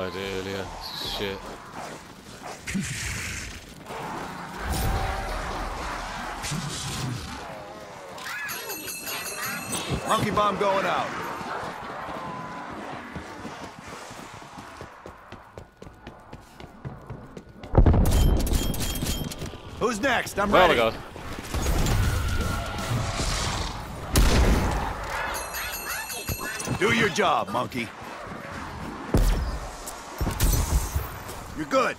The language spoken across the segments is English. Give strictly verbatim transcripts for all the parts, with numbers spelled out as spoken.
tried it earlier. Shit. Monkey bomb going out. Who's next? I'm ready. Oh my god. Do your job, monkey. You're good.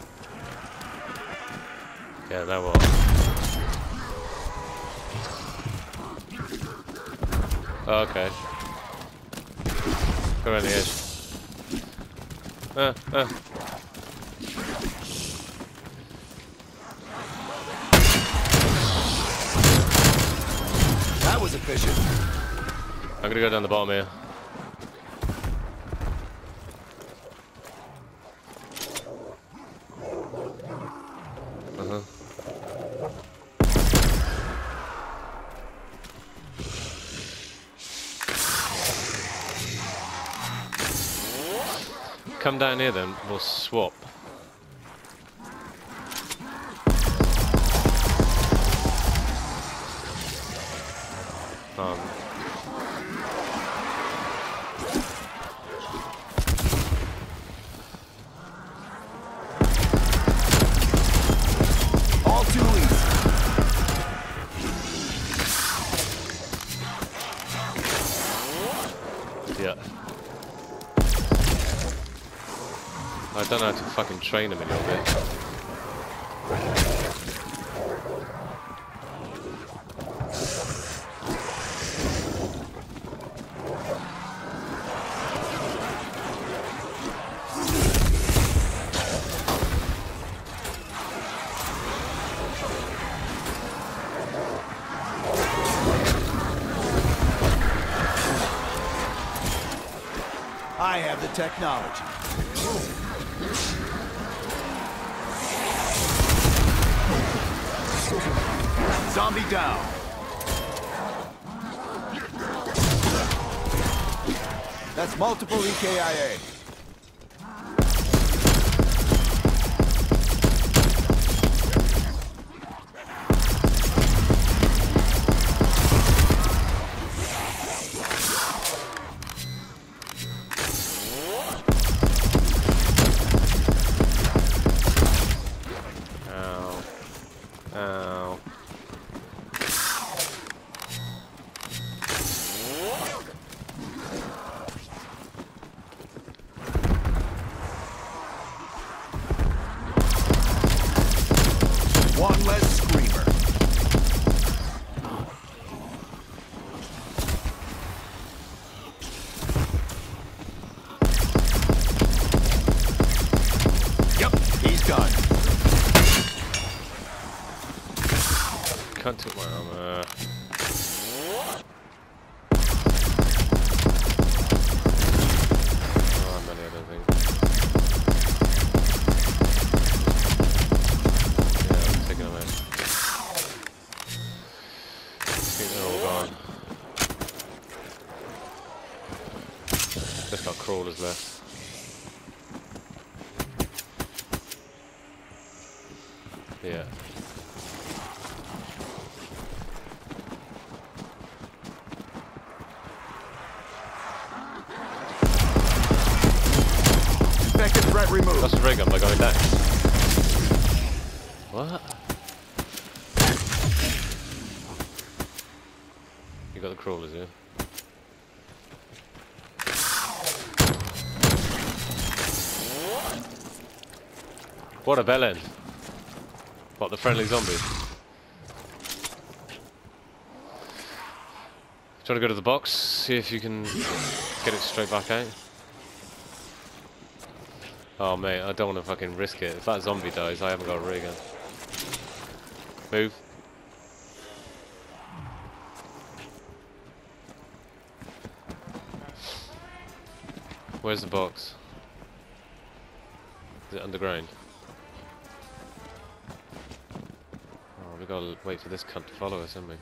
Yeah, that was. Oh, okay. Go around the edge. Uh, uh. That was efficient. I'm gonna go down the bottom here. Uh-huh. Come down here then, we'll swap. Um. All too easy. Yeah. I don't know how to fucking train him a little bit. I have the technology. Zombie down. That's multiple E K I A. Ow. Ow. One less screamer. Yep, he's done. Can't take my armor. Oh, many other things. Yeah, I'm taking them out. I think they're all gone. Just got crawlers left. Yeah. Infected threat removed. That's a ray gun by going down. What? You got the crawlers here. What a bellend. What, the friendly zombies? Trying to go to the box, see if you can get it straight back out. Oh mate, I don't want to fucking risk it. If that zombie dies, I haven't got a ray gun. Move. Where's the box? Is it underground? Oh, we gotta wait for this cunt to follow us, haven't we?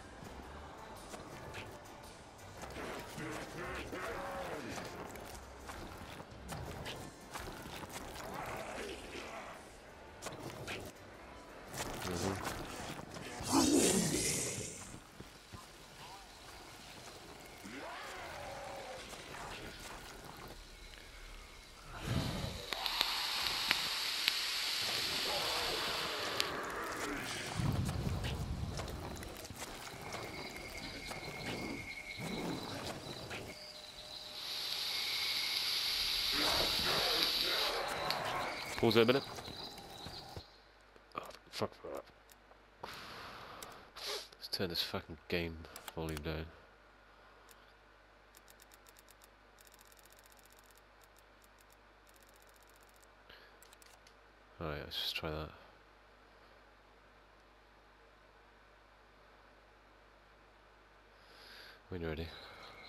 Pause it a minute. Oh, fuck that. Let's turn this fucking game volume down. Alright, let's just try that. When you're ready.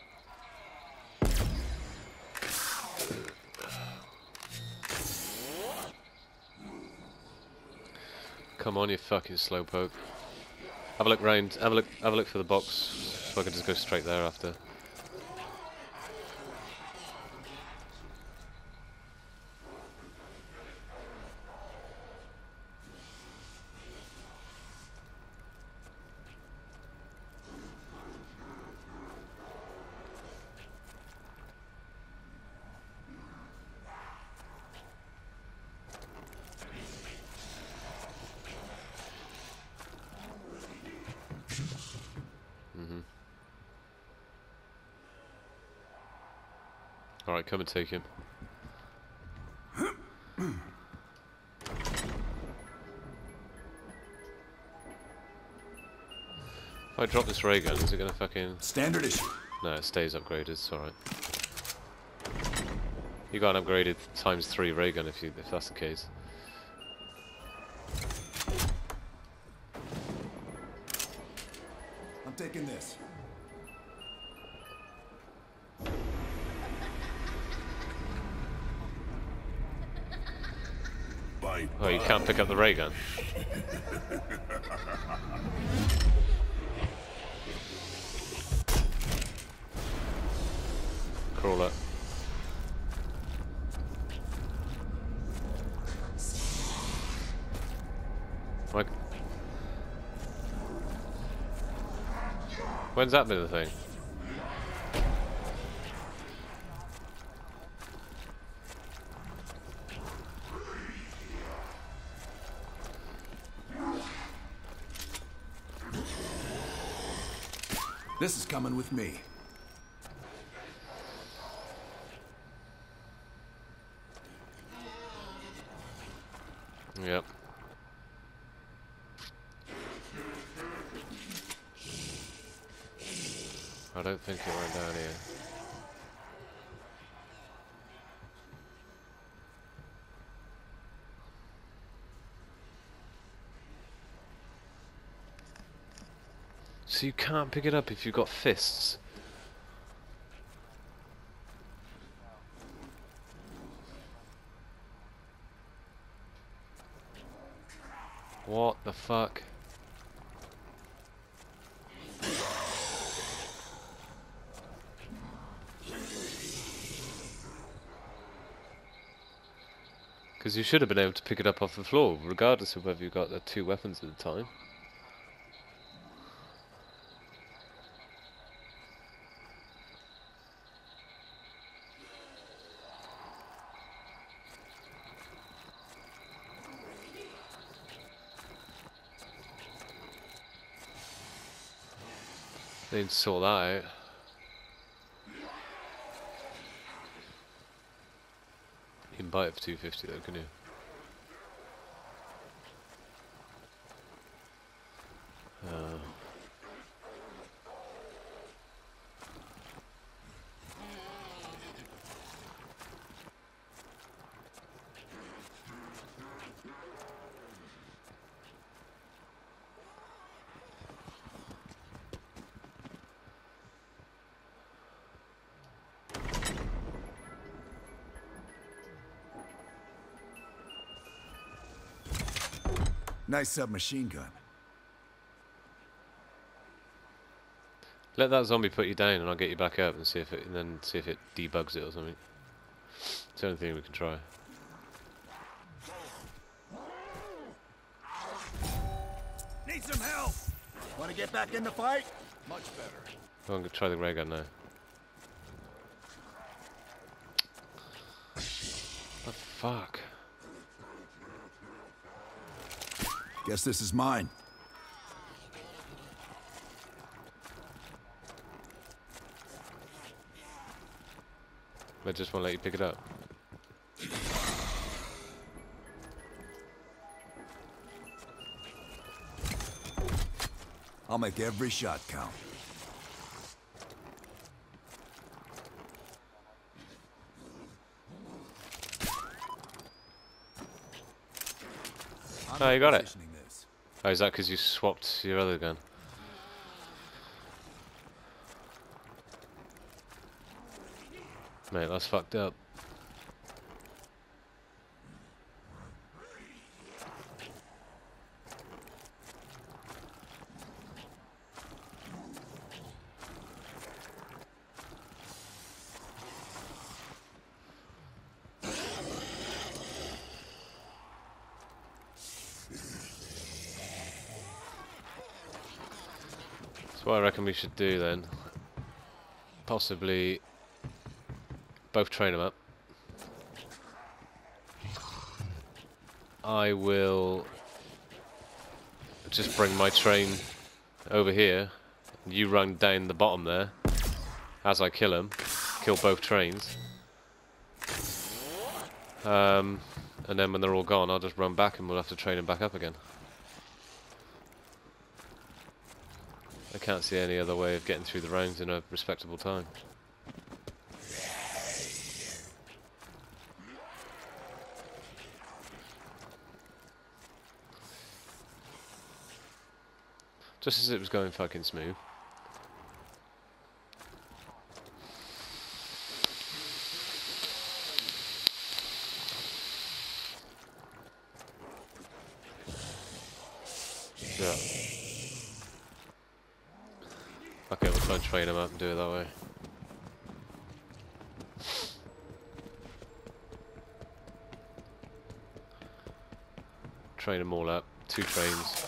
Come on, you fucking slowpoke. Have a look round. Have a look. Have a look for the box, so I can just go straight there after. Alright, come and take him. If I drop this ray gun, is it gonna fucking... Standard issue. No, it stays upgraded, it's alright. You got an upgraded times three ray gun if you if that's the case. I'm taking this. Bye. Oh, you can't pick up the ray gun. Crawler. Like, when's that been a thing? This is coming with me. Yep. I don't think it went down here. So you can't pick it up if you've got fists. What the fuck? Because you should have been able to pick it up off the floor, regardless of whether you got the two weapons at the time. They need to sort that out. You can buy it for two fifty though, can you? Uh. Nice submachine gun. Let that zombie put you down, and I'll get you back up and see if it, and then see if it debugs it or something. It's the only thing we can try. Need some help. Want to get back in the fight? Much better. I'm gonna try the ray gun now. What the fuck? Guess this is mine. I just won't let you pick it up. I'll make every shot count. Oh, you got it. Positioning this. Oh, is that because you swapped your other gun? Mate, that's fucked up. So what I reckon we should do then, possibly both train them up. I will just bring my train over here. You run down the bottom there. As I kill him, kill both trains. Um, and then when they're all gone, I'll just run back and we'll have to train them back up again. I can't see any other way of getting through the rounds in a respectable time. Just as it was going fucking smooth. Yeah. Okay, we'll try and train them up and do it that way. Train them all up. Two trains.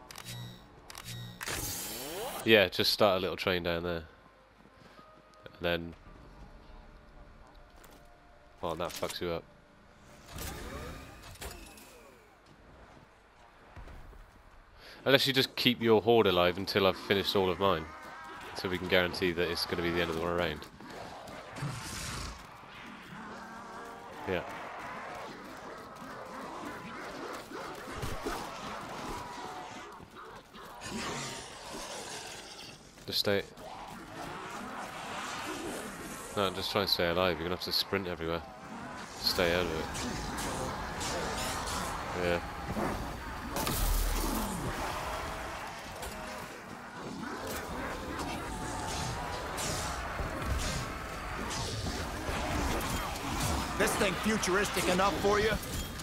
Yeah, just start a little train down there. And then... Oh, and that fucks you up. Unless you just keep your horde alive until I've finished all of mine. So we can guarantee that it's going to be the end of the round. Yeah. Just stay... No, just try and stay alive. You're going to have to sprint everywhere. Stay out of it. Yeah. This thing futuristic enough for you?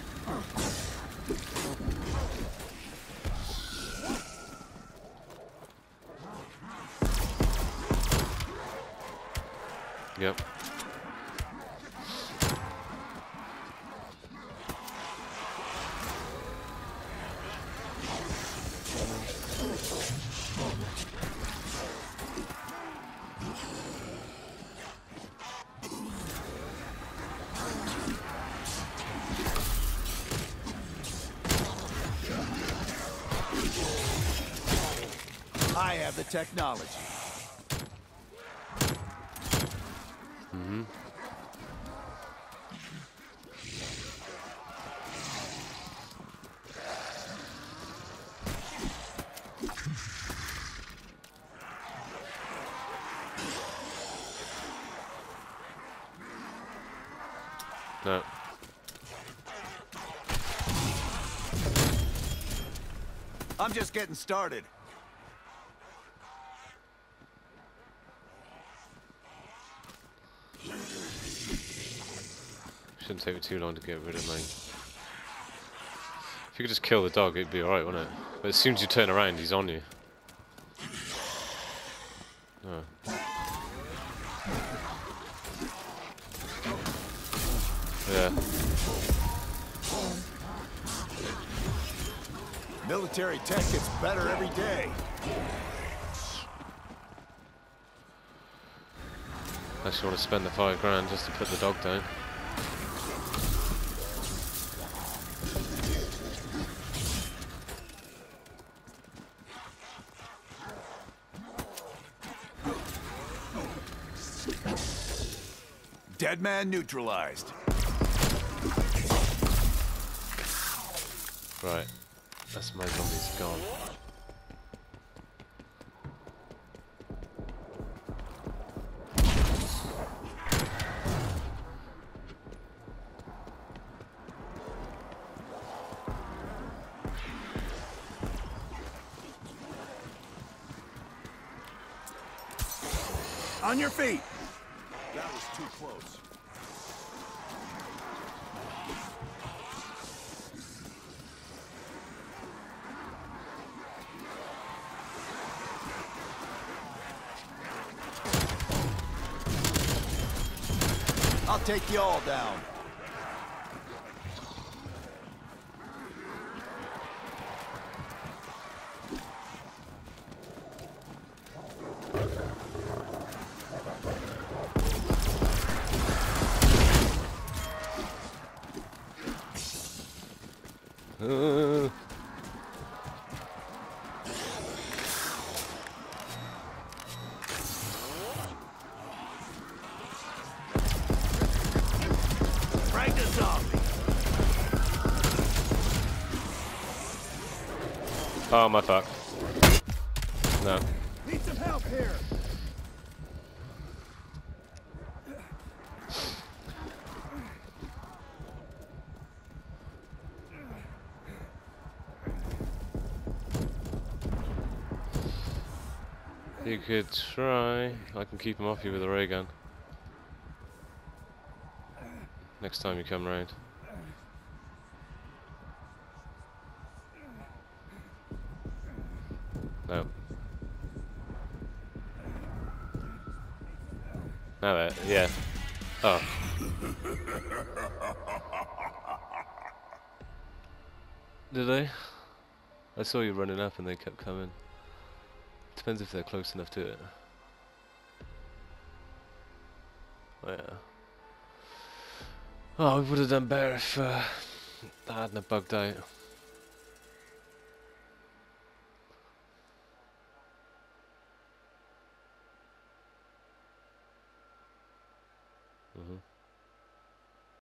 Yep. I have the technology. Mm-hmm. No. I'm just getting started. Shouldn't take me too long to get rid of mine. If you could just kill the dog, it'd be alright, wouldn't it? But as soon as you turn around, he's on you. Oh. Yeah. Military tech gets better every day. I actually want to spend the five grand just to put the dog down. Dead man neutralized. Right. That's my zombies gone. On your feet. That was too close. I'll take you all down. Uh. Frank the zombie. Oh my fuck. No. Need some help here. You could try. I can keep him off you with a ray gun. Next time you come round. No. Now that, yeah. Oh. Did they? I saw you running up and they kept coming. Depends if they're close enough to it. Oh, yeah. Oh, we would have done better if uh, I hadn't have bugged out. Mm-hmm.